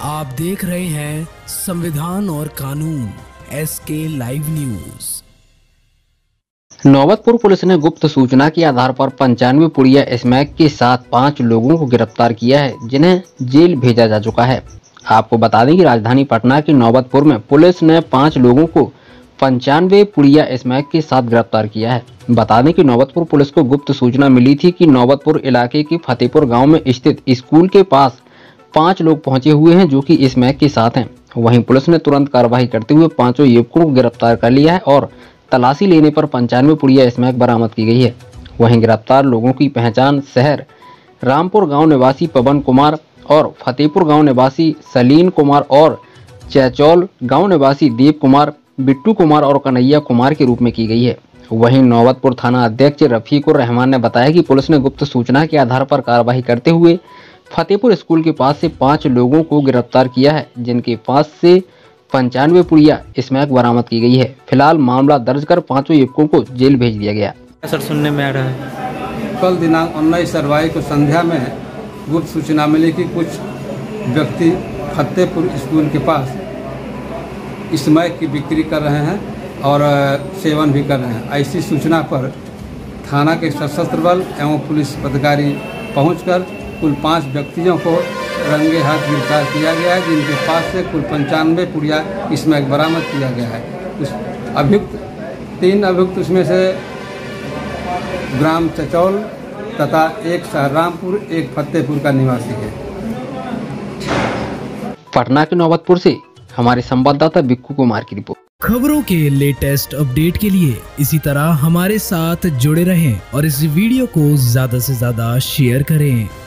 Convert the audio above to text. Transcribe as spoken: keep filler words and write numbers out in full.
आप देख रहे हैं संविधान और कानून एस के लाइव न्यूज। नौबतपुर पुलिस ने गुप्त सूचना के आधार पर पंचानवे पुड़िया स्मैक के साथ पांच लोगों को गिरफ्तार किया है, जिन्हें जेल भेजा जा चुका है। आपको बता दें कि राजधानी पटना के नौबतपुर में पुलिस ने पांच लोगों को पंचानवे पुड़िया स्मैक के साथ गिरफ्तार किया है। बता दें कि नौबतपुर पुलिस को गुप्त सूचना मिली थी कि नौबतपुर इलाके के फतेहपुर गांव में स्थित स्कूल के पास पांच लोग पहुंचे हुए हैं जो कि स्मैक के साथ हैं। वहीं पुलिस ने तुरंत कार्रवाई करते हुए पांचों युवकों को गिरफ्तार कर लिया है और तलाशी लेने पर पंचानवे पुड़िया स्मैक बरामद की गई है। वहीं गिरफ्तार लोगों की पहचान शहर रामपुर गांव निवासी पवन कुमार और फतेहपुर गांव निवासी सलीन कुमार और चैचौल गांव निवासी देव कुमार, बिट्टू कुमार और कन्हैया कुमार के रूप में की गई है। वहीं नौबतपुर थाना अध्यक्ष रफीकुर रहमान ने बताया कि पुलिस ने गुप्त सूचना के आधार पर कार्रवाई करते हुए फतेहपुर स्कूल के पास से पांच लोगों को गिरफ्तार किया है, जिनके पास से पंचानवे पुड़िया स्मैक बरामद की गई है। फिलहाल मामला दर्ज कर पांचों युवकों को जेल भेज दिया गया। सर सुनने में आ रहा है कल दिनांक उन्नीस फरवरी को संध्या में गुप्त सूचना मिली कि कुछ व्यक्ति फतेहपुर स्कूल के पास स्मैक की बिक्री कर रहे हैं और सेवन भी कर रहे हैं। ऐसी सूचना पर थाना के सशस्त्र बल एवं पुलिस अधिकारी पहुंचकर कुल पाँच व्यक्तियों को रंगे हाथ गिरफ्तार किया गया है, जिनके पास से कुल पंचानवे पुड़िया स्मैक बरामद किया गया है। उस अभियुक्त तीन अभियुक्त उसमें से ग्राम चचौल तथा एक रामपुर एक फतेहपुर का निवासी है। पटना के नौबतपुर से हमारे संवाददाता बिक्कू कुमार की रिपोर्ट। खबरों के लेटेस्ट अपडेट के लिए इसी तरह हमारे साथ जुड़े रहें और इस वीडियो को ज्यादा से ज्यादा शेयर करें।